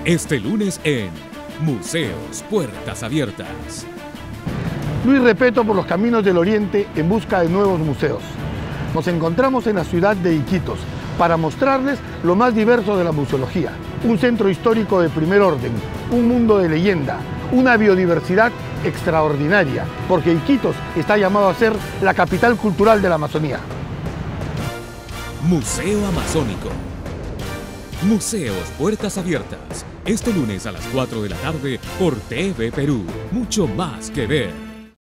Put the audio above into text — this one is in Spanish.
Este lunes en Museos Puertas Abiertas. Luis Repetto por los caminos del Oriente en busca de nuevos museos. Nos encontramos en la ciudad de Iquitos para mostrarles lo más diverso de la museología. Un centro histórico de primer orden, un mundo de leyenda, una biodiversidad extraordinaria, porque Iquitos está llamado a ser la capital cultural de la Amazonía. Museo Amazónico. Museos Puertas Abiertas. Este lunes a las 4 de la tarde por TV Perú. Mucho más que ver.